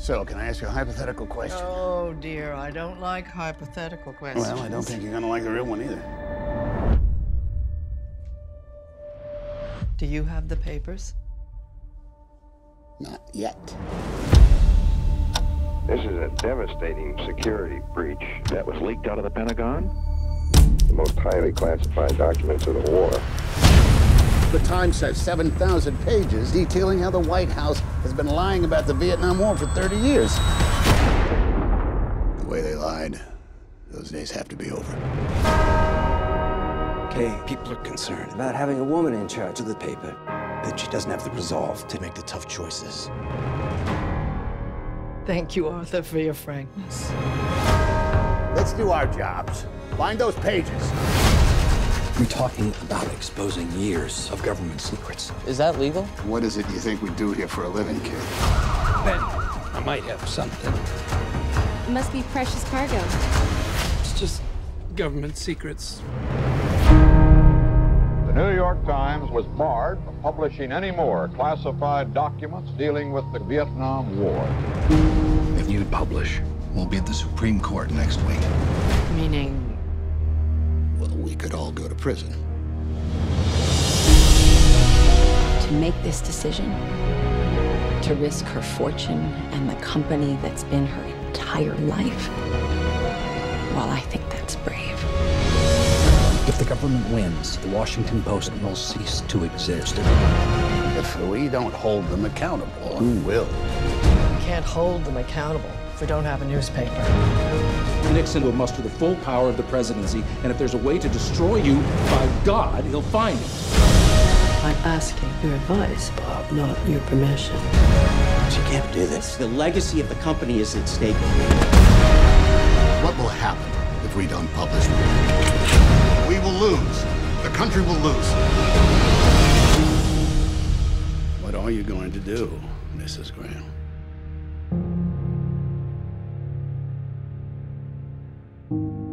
So, can I ask you a hypothetical question? Oh, dear, I don't like hypothetical questions. Well, I don't think you're gonna like the real one either. Do you have the papers? Not yet. This is a devastating security breach that was leaked out of the Pentagon. The most highly classified documents of the war. The Times has 7,000 pages detailing how the White House has been lying about the Vietnam War for 30 years. The way they lied, those days have to be over. Okay, people are concerned about having a woman in charge of the paper. That she doesn't have the resolve to make the tough choices. Thank you, Arthur, for your frankness. Let's do our jobs. Find those pages. We're talking about exposing years of government secrets. Is that legal? What is it you think we do here for a living, kid? Ben, I might have something. It must be precious cargo. It's just government secrets. The New York Times was barred from publishing any more classified documents dealing with the Vietnam War. If you publish, we'll be at the Supreme Court next week. Meaning? Well, we could all go to prison. To make this decision, to risk her fortune and the company that's been her entire life, well, I think that's brave. If the government wins, the Washington Post will cease to exist. If we don't hold them accountable, who will? We can't hold them accountable if we don't have a newspaper. Nixon will muster the full power of the presidency, and if there's a way to destroy you, by God, he'll find it. I'm asking your advice, Bob, not your permission. She can't do this. The legacy of the company is at stake. What will happen if we don't publish? We will lose. The country will lose. What are you going to do, Mrs. Graham?